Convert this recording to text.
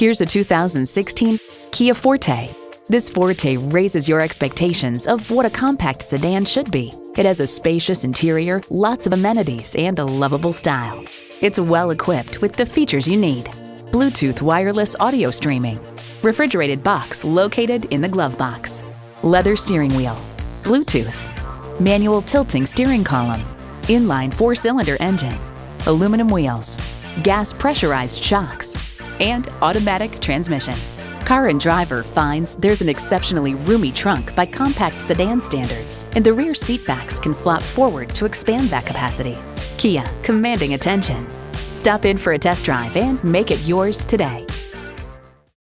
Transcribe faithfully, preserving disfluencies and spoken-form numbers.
Here's a two thousand sixteen Kia Forte. This Forte raises your expectations of what a compact sedan should be. It has a spacious interior, lots of amenities, and a lovable style. It's well equipped with the features you need: Bluetooth wireless audio streaming, refrigerated box located in the glove box, leather steering wheel, Bluetooth, manual tilting steering column, inline four-cylinder engine, aluminum wheels, gas pressurized shocks, and automatic transmission. Car and Driver finds there's an exceptionally roomy trunk by compact sedan standards, and the rear seat backs can flop forward to expand that capacity. Kia, commanding attention. Stop in for a test drive and make it yours today.